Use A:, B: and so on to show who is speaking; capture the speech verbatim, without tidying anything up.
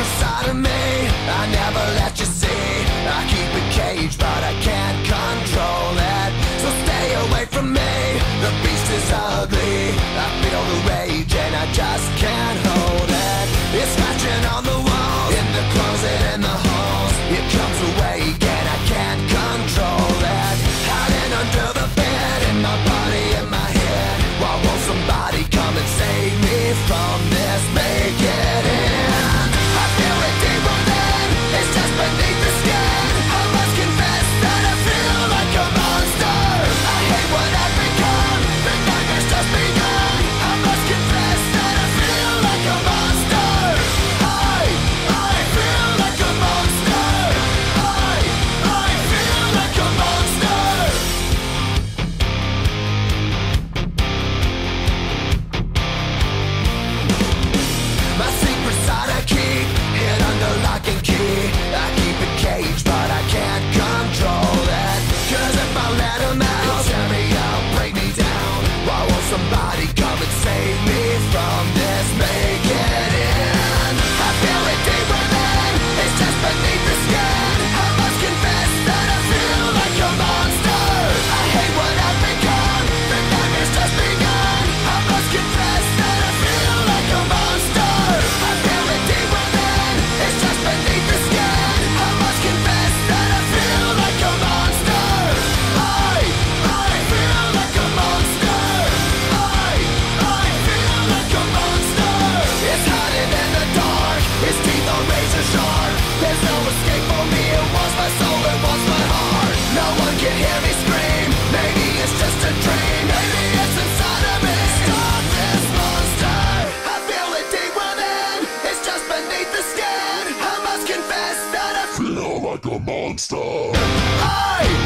A: secret side of me I never let you see. I keep it caged but I can't control it. So stay away from me, the beast is ugly. I feel the rage and I just can't hold it. It's scratching on the walls, in the closet, in the halls. It comes awake and I can't control it. Hiding under the bed, in my body, in my head. Why won't somebody come and save me from this? Make it in. I feel it deep within, it's just beneath the skin. I must confess that I feel like a monster. I hate what I've become, the nightmare's just begun. I must confess that I feel like a monster. I, I feel like a monster. I, I feel like a monster. My secret side I keep hid under lock and key. I keep it caged but I can't control it. Cause if I let him out, he'll tear me out, break me down. Why won't somebody come and save me from this? Make it in. I feel it deep within, it's just beneath the skin. I must confess that I feel like a monster. I hate what I've become, the nightmare's just begun. I must confess that I feel like a monster. I feel it deep within, it's just beneath the skin. I must confess that I feel like a monster. I, I feel like a monster. I, I feel like a monster. It's hiding in the dark, its teeth are razor sharp. There's no escape for me, it wants my soul, it wants my heart. No one can hear me scream, maybe it's just a dream. Maybe it's inside of me. Stop this monster. I feel it deep within, it's just beneath the skin. I must confess that I feel like a monster. I